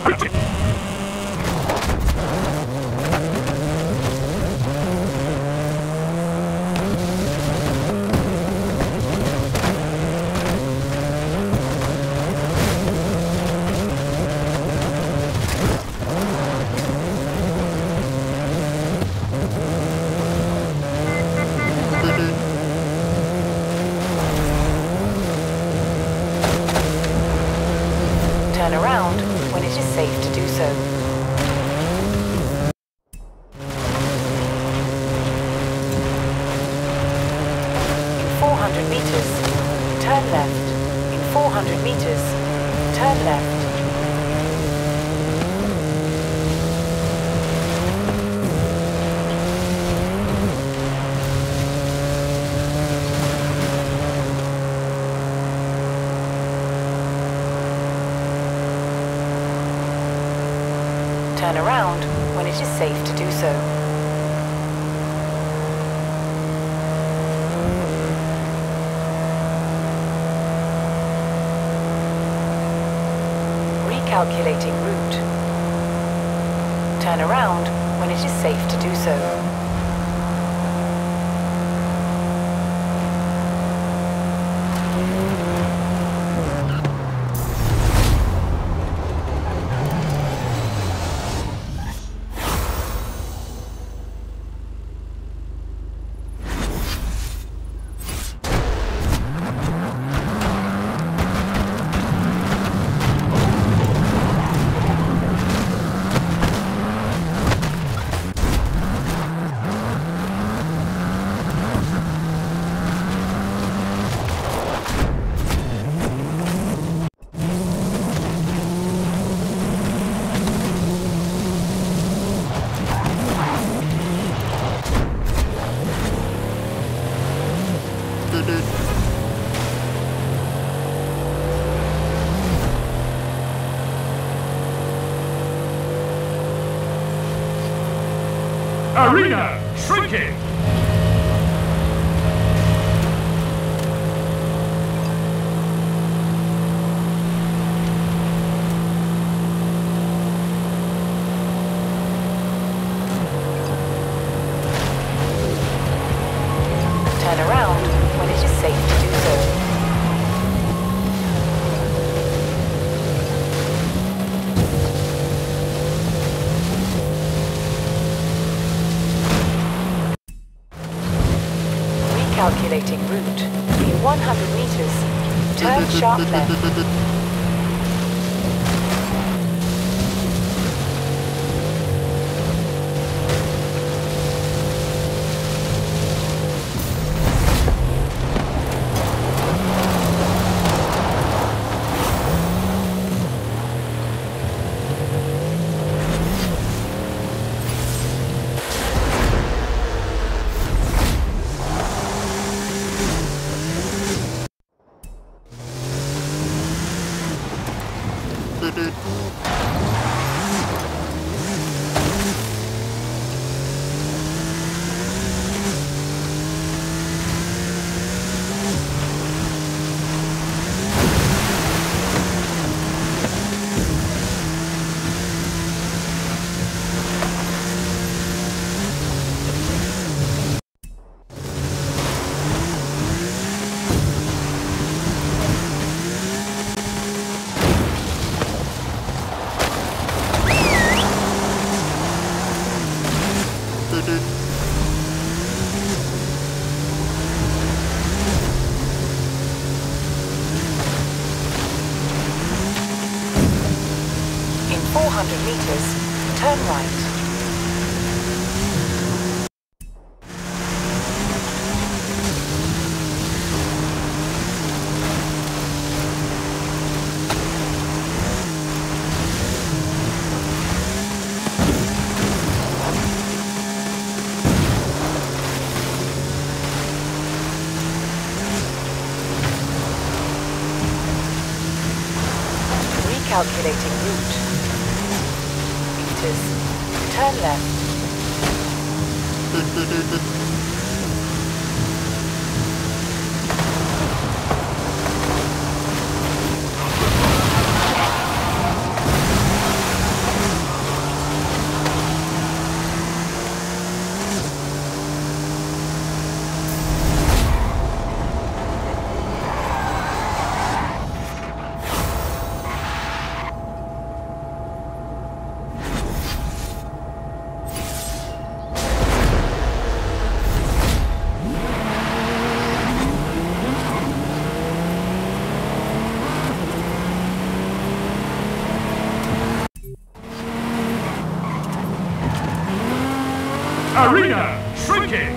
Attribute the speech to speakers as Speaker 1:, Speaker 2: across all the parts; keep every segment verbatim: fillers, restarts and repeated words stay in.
Speaker 1: Turn around when it is safe to do so. In four hundred meters, turn left. In four hundred meters, turn left. Turn around when it is safe to do so. Recalculating route. Turn around when it is safe to do so.
Speaker 2: Arena shrinking!
Speaker 1: Turn around when it is safe to do so. Calculating route. In one hundred meters, turn sharp left. four hundred meters, turn right. Recalculating route. Meters. Turn left.
Speaker 2: Arena shrinking.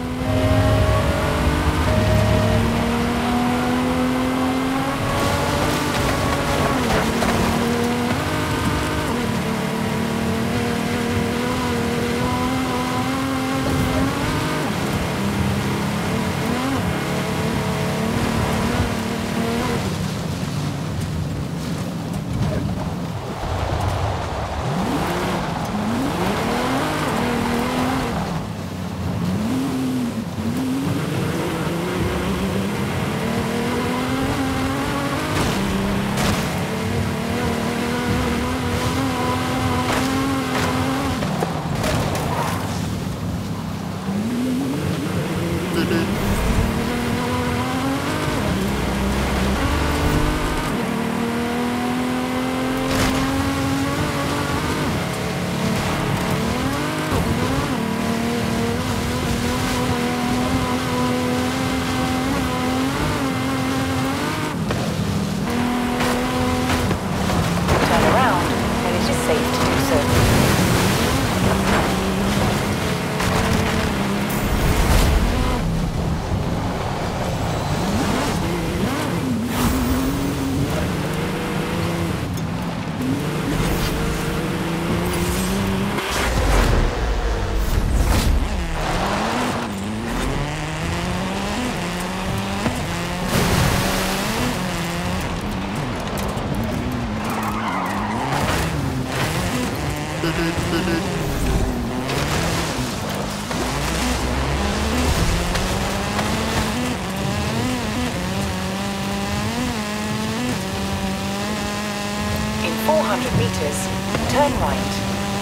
Speaker 1: four hundred meters, turn right.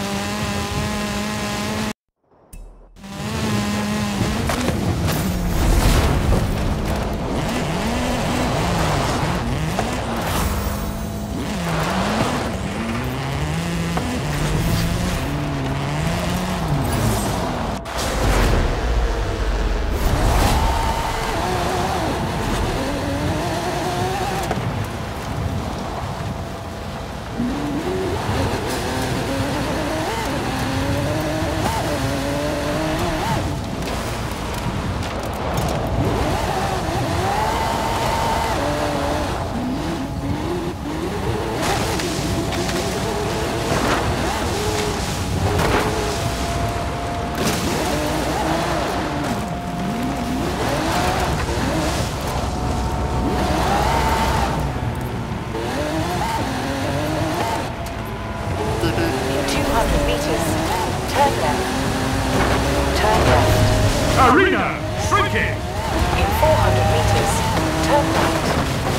Speaker 2: Arena shrinking.
Speaker 1: In four hundred meters, turn right.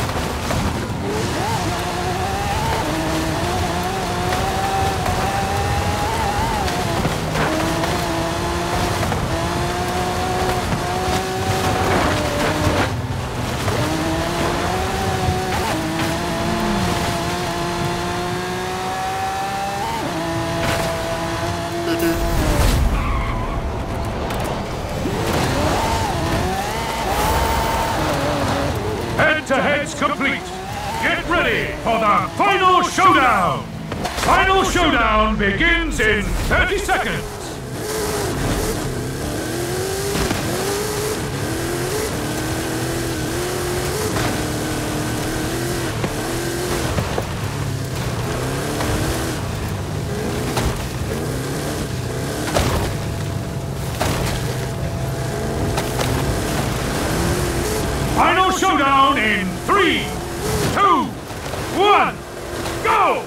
Speaker 2: Head-to-head's complete. Get ready for the final showdown. Final showdown begins in thirty seconds. Final showdown in three, two, one, go!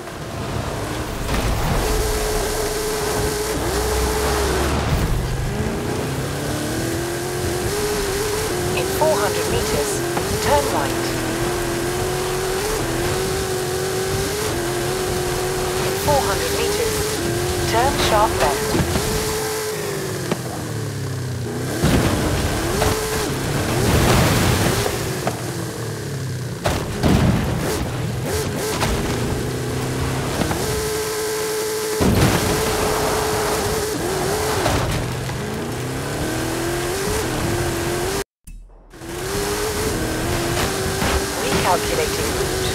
Speaker 1: In four hundred meters, turn right. In four hundred meters, turn sharp left. Calculating route.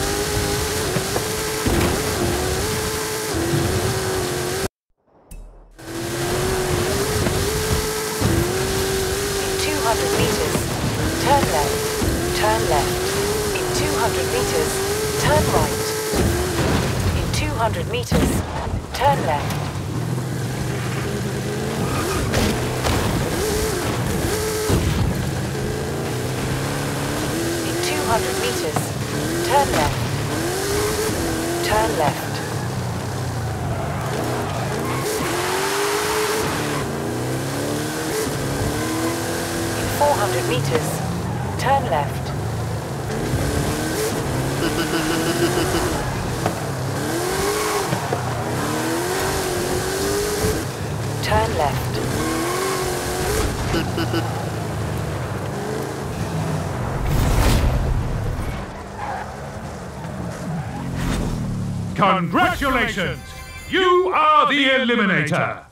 Speaker 1: hundred meters, turn left. In two hundred meters, turn left. Turn left. In four hundred meters, turn left. Turn left.
Speaker 2: Congratulations! You are the Eliminator!